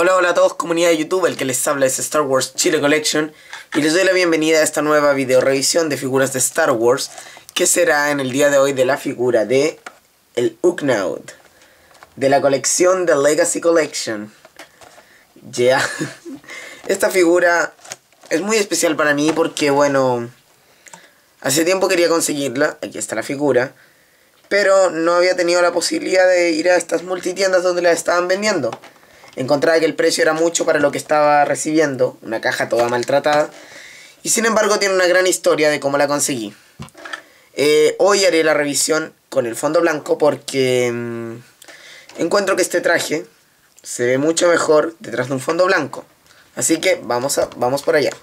Hola, hola a todos, comunidad de YouTube. El que les habla es Star Wars Chile Collection y les doy la bienvenida a esta nueva video revisión de figuras de Star Wars, que será en el día de hoy de la figura de el Ugnaught de la colección de Legacy Collection. Ya, esta figura es muy especial para mí porque, bueno, hace tiempo quería conseguirla. Aquí está la figura, pero no había tenido la posibilidad de ir a estas multitiendas donde la estaban vendiendo. Encontraba que el precio era mucho para lo que estaba recibiendo, una caja toda maltratada, y sin embargo tiene una gran historia de cómo la conseguí. Hoy haré la revisión con el fondo blanco porque encuentro que este traje se ve mucho mejor detrás de un fondo blanco. Así que vamos por allá.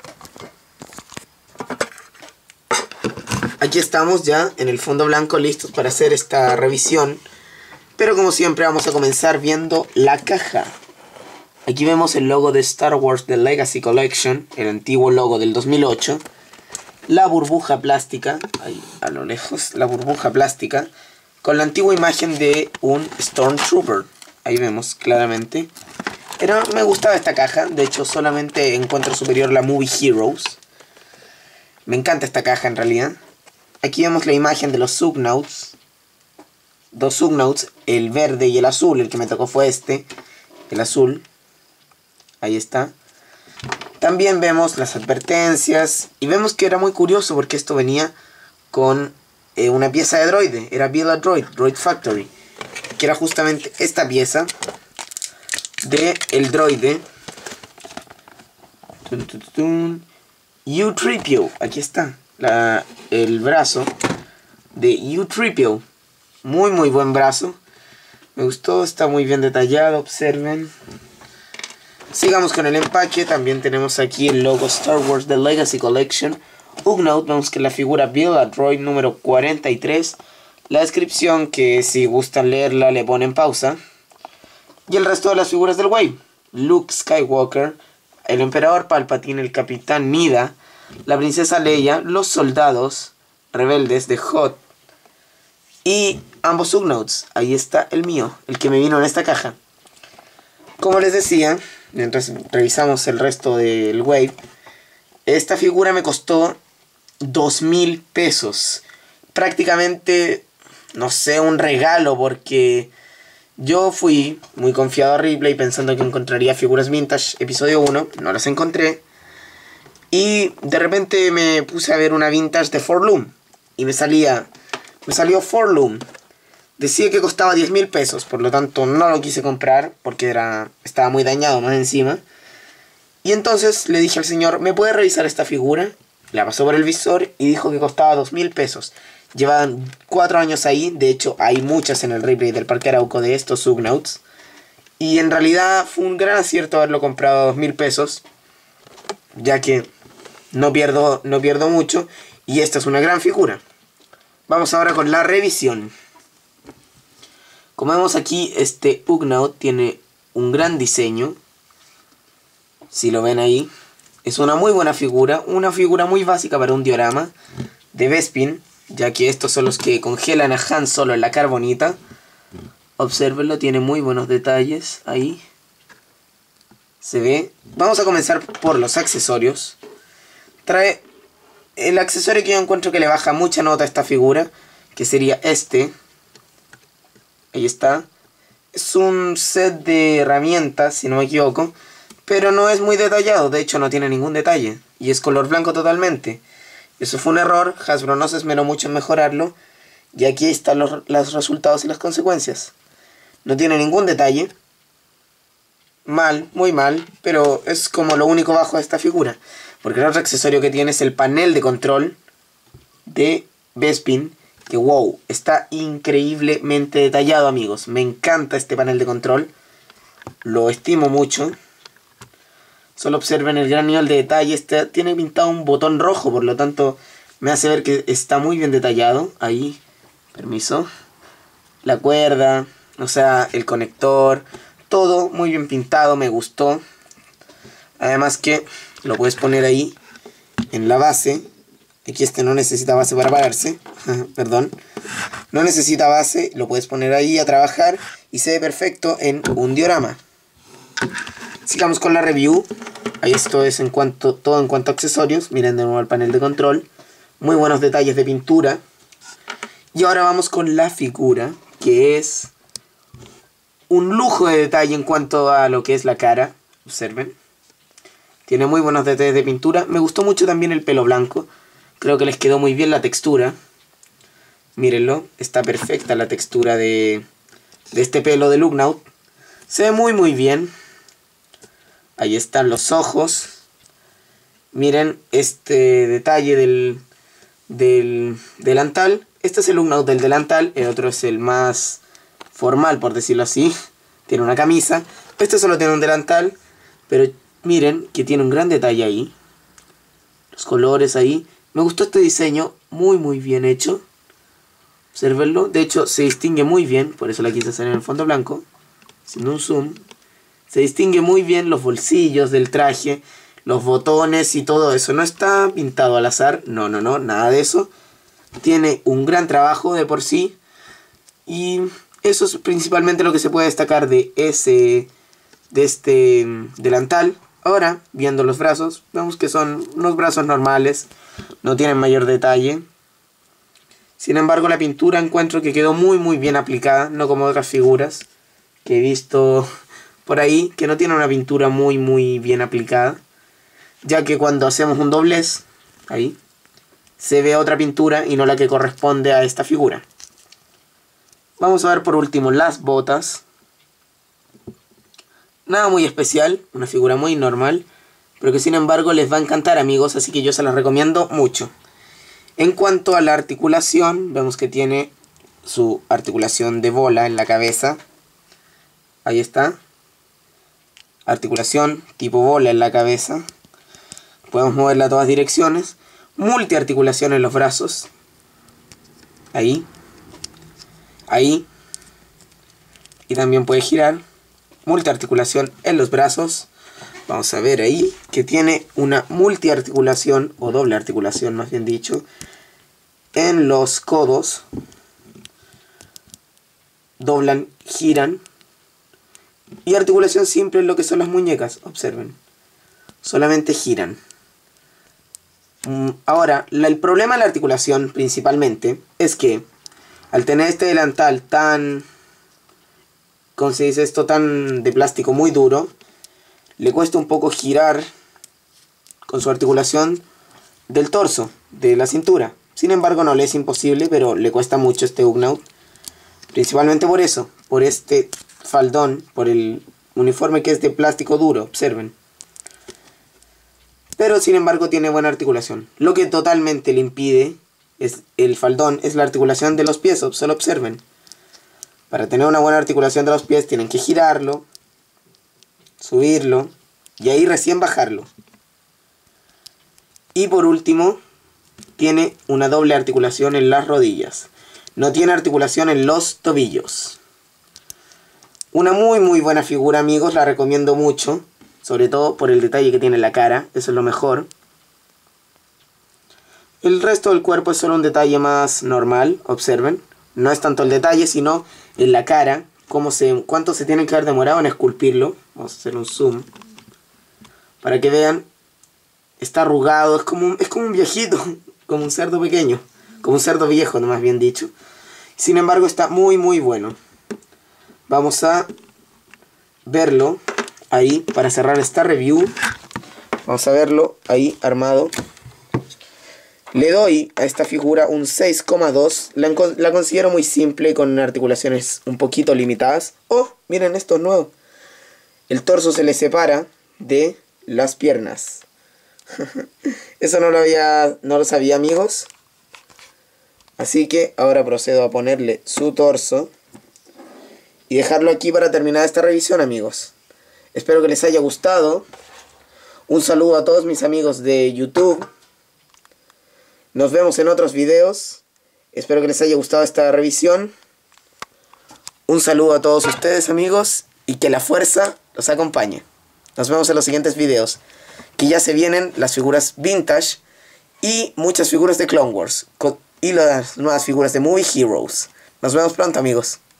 Aquí estamos ya en el fondo blanco, listos para hacer esta revisión. Pero como siempre vamos a comenzar viendo la caja. Aquí vemos el logo de Star Wars The Legacy Collection, el antiguo logo del 2008. La burbuja plástica, ahí a lo lejos, la burbuja plástica, con la antigua imagen de un Stormtrooper. Ahí vemos claramente. Pero me gustaba esta caja, de hecho solamente encuentro superior la Movie Heroes. Me encanta esta caja en realidad. Aquí vemos la imagen de los Ugnaughts. Dos Ugnaughts, el verde y el azul. El que me tocó fue este, el azul. Ahí está. También vemos las advertencias. Y vemos que era muy curioso porque esto venía con una pieza de droide. Era Build a Droid, Droid Factory. Que era justamente esta pieza de el droide U-3PO. Aquí está el brazo de U-3PO. Muy buen brazo. Me gustó, está muy bien detallado, observen. Sigamos con el empaque. También tenemos aquí el logo Star Wars The Legacy Collection Ugnaught. Vemos que la figura Build a Droid número 43. La descripción, que si gustan leerla le ponen pausa. Y el resto de las figuras del Wave: Luke Skywalker, el Emperador Palpatine, el Capitán Nida, la Princesa Leia, los soldados rebeldes de Hoth y ambos Ugnaughts. Ahí está el mío, el que me vino en esta caja. Como les decía, mientras revisamos el resto del Wave, esta figura me costó 2.000 pesos. Prácticamente, no sé, un regalo, porque yo fui muy confiado a Ripley pensando que encontraría figuras vintage episodio 1. No las encontré. Y de repente me puse a ver una vintage de Forlum. Y me salió Forlum. Decía que costaba 10.000 pesos. Por lo tanto no lo quise comprar porque estaba muy dañado más encima. Y entonces le dije al señor: ¿me puede revisar esta figura? La pasó por el visor y dijo que costaba 2.000 pesos. Llevaban 4 años ahí. De hecho hay muchas en el replay del Parque Arauco de estos Ugnaughts. Y en realidad fue un gran acierto haberlo comprado a 2.000 pesos. Ya que no pierdo mucho. Y esta es una gran figura. Vamos ahora con la revisión. Como vemos aquí, este Ugnaught tiene un gran diseño. Si lo ven ahí, es una muy buena figura. Una figura muy básica para un diorama de Bespin, ya que estos son los que congelan a Han Solo en la carbonita. Obsérvenlo, tiene muy buenos detalles ahí. Se ve. Vamos a comenzar por los accesorios. Trae el accesorio que yo encuentro que le baja mucha nota a esta figura, que sería este. Ahí está. Es un set de herramientas, si no me equivoco, pero no es muy detallado. De hecho no tiene ningún detalle y es color blanco totalmente. Eso fue un error. Hasbro no se esmeró mucho en mejorarlo. Y aquí están los resultados y las consecuencias. No tiene ningún detalle. Mal, muy mal. Pero es como lo único bajo de esta figura. Porque el otro accesorio que tiene es el panel de control de Bespin. Que wow, está increíblemente detallado, amigos. Me encanta este panel de control. Lo estimo mucho. Solo observen el gran nivel de detalle. Tiene pintado un botón rojo, por lo tanto me hace ver que está muy bien detallado. Ahí, permiso. La cuerda, o sea, el conector, todo muy bien pintado, me gustó. Además que lo puedes poner ahí en la base. Aquí este no necesita base para pararse. Perdón. No necesita base, lo puedes poner ahí a trabajar y se ve perfecto en un diorama. Sigamos con la review. Ahí esto es todo en cuanto a accesorios. Miren de nuevo el panel de control. Muy buenos detalles de pintura. Y ahora vamos con la figura, que es un lujo de detalle en cuanto a lo que es la cara. Observen. Tiene muy buenos detalles de pintura. Me gustó mucho también el pelo blanco. Creo que les quedó muy bien la textura. Mírenlo. Está perfecta la textura de este pelo de Lugnaut. Se ve muy bien. Ahí están los ojos. Miren este detalle del delantal. Este es el Lugnaut del delantal. El otro es el más formal, por decirlo así. Tiene una camisa. Este solo tiene un delantal. Pero miren que tiene un gran detalle ahí. Los colores ahí. Me gustó este diseño. Muy bien hecho. Observenlo. De hecho se distingue muy bien. Por eso la quise hacer en el fondo blanco. Haciendo un zoom. Se distingue muy bien los bolsillos del traje, los botones y todo eso. No está pintado al azar, no, nada de eso. Tiene un gran trabajo de por sí. Y eso es principalmente lo que se puede destacar de este delantal. Ahora, viendo los brazos, vemos que son unos brazos normales, no tienen mayor detalle. Sin embargo, la pintura encuentro que quedó muy bien aplicada, no como otras figuras que he visto por ahí, que no tiene una pintura muy bien aplicada, ya que cuando hacemos un doblez, ahí, se ve otra pintura y no la que corresponde a esta figura. Vamos a ver por último las botas. Nada muy especial, una figura muy normal, pero que sin embargo les va a encantar, amigos, así que yo se las recomiendo mucho. En cuanto a la articulación, vemos que tiene su articulación de bola en la cabeza. Ahí está. Articulación tipo bola en la cabeza. Podemos moverla a todas direcciones. Multiarticulación en los brazos. Ahí. Ahí. Y también puede girar. Multiarticulación en los brazos. Vamos a ver ahí que tiene una multiarticulación, o doble articulación más bien dicho, en los codos. Doblan, giran. Y articulación simple en lo que son las muñecas, observen. Solamente giran. Ahora, el problema de la articulación principalmente es que al tener este delantal tan, ¿cómo se dice esto? Tan de plástico muy duro, le cuesta un poco girar con su articulación del torso, de la cintura. Sin embargo, no le es imposible, pero le cuesta mucho este Lugnaut. Principalmente por eso, por este faldón, por el uniforme que es de plástico duro, observen. Pero sin embargo tiene buena articulación. Lo que totalmente le impide es el faldón, es la articulación de los pies, solo observen. Para tener una buena articulación de los pies tienen que girarlo, subirlo y ahí recién bajarlo. Y por último, tiene una doble articulación en las rodillas. No tiene articulación en los tobillos. Una muy buena figura, amigos, la recomiendo mucho. Sobre todo por el detalle que tiene en la cara, eso es lo mejor. El resto del cuerpo es solo un detalle más normal, observen. No es tanto el detalle, sino en la cara, cuánto se tiene que haber demorado en esculpirlo. Vamos a hacer un zoom para que vean. Está arrugado, es como un viejito, como un cerdo pequeño, como un cerdo viejo, más bien dicho. Sin embargo, está muy bueno. Vamos a verlo ahí para cerrar esta review. Vamos a verlo ahí armado. Le doy a esta figura un 6,2. La considero muy simple, con articulaciones un poquito limitadas. ¡Oh! Miren, esto es nuevo. El torso se le separa de las piernas. Eso no lo sabía, amigos. Así que ahora procedo a ponerle su torso y dejarlo aquí para terminar esta revisión, amigos. Espero que les haya gustado. Un saludo a todos mis amigos de YouTube. Nos vemos en otros videos. Espero que les haya gustado esta revisión. Un saludo a todos ustedes, amigos, y que la fuerza los acompañe. Nos vemos en los siguientes videos, que ya se vienen las figuras vintage y muchas figuras de Clone Wars y las nuevas figuras de Movie Heroes. Nos vemos pronto, amigos.